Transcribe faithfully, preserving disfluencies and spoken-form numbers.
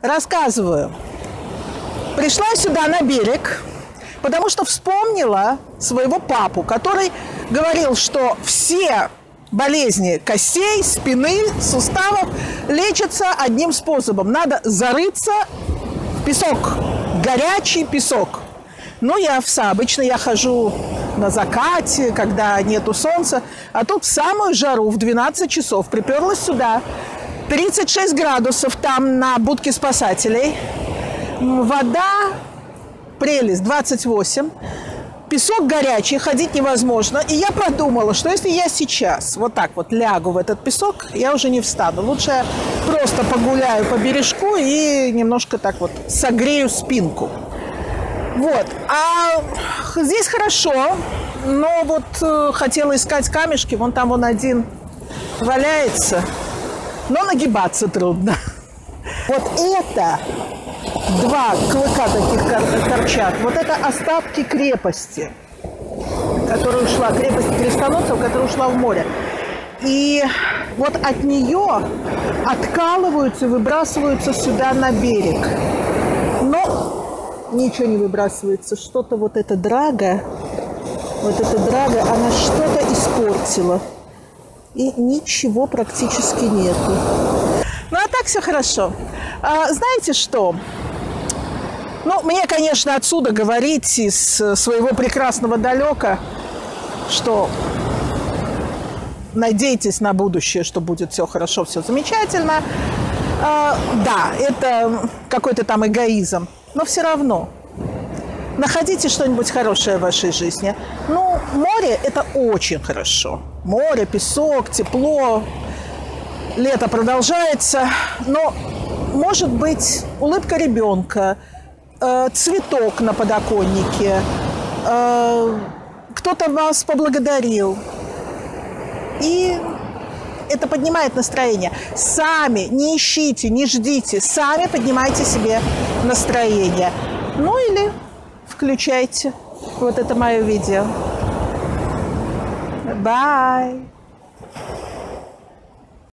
Рассказываю. Пришла сюда на берег, потому что вспомнила своего папу, который говорил, что все болезни костей, спины, суставов лечатся одним способом. Надо зарыться в песок, горячий песок. Ну, я овса. Обычно я хожу на закате, когда нету солнца. А тут в самую жару, в двенадцать часов, приперлась сюда. тридцать шесть градусов там на будке спасателей. Вода, прелесть, двадцать восемь. Песок горячий, ходить невозможно. И я подумала, что если я сейчас вот так вот лягу в этот песок, я уже не встану. Лучше я просто погуляю по бережку и немножко так вот согрею спинку. Вот. А здесь хорошо, но вот э, хотела искать камешки. Вон там вон один валяется, но нагибаться трудно. Вот это... Два клыка таких торчат. Вот это остатки крепости, которая ушла, крепость крестоносцев, которая ушла в море. И вот от нее откалываются и выбрасываются сюда на берег. Но ничего не выбрасывается. Что-то вот эта драга, вот эта драга, она что-то испортила. И ничего практически нету. Ну, а так все хорошо. А, знаете что? Ну, мне, конечно, отсюда говорить из своего прекрасного далека, что надейтесь на будущее, что будет все хорошо, все замечательно. А, да, это какой-то там эгоизм, но все равно находите что-нибудь хорошее в вашей жизни. Ну, море – это очень хорошо. Море, песок, тепло. Лето продолжается, но, может быть, улыбка ребенка, э, цветок на подоконнике, э, кто-то вас поблагодарил. И это поднимает настроение. Сами не ищите, не ждите, сами поднимайте себе настроение. Ну или включайте вот это мое видео. Bye!